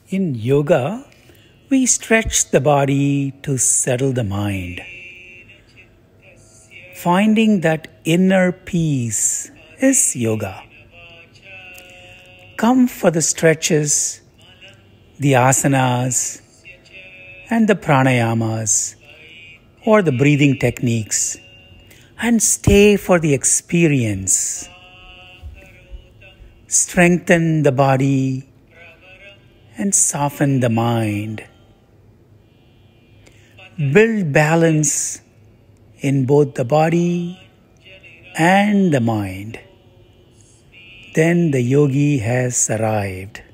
In yoga, we stretch the body to settle the mind. Finding that inner peace is yoga. Come for the stretches, the asanas, and the pranayamas, or the breathing techniques, and stay for the experience. Strengthen the body and soften the mind. Build balance in both the body and the mind. Then the yogi has arrived.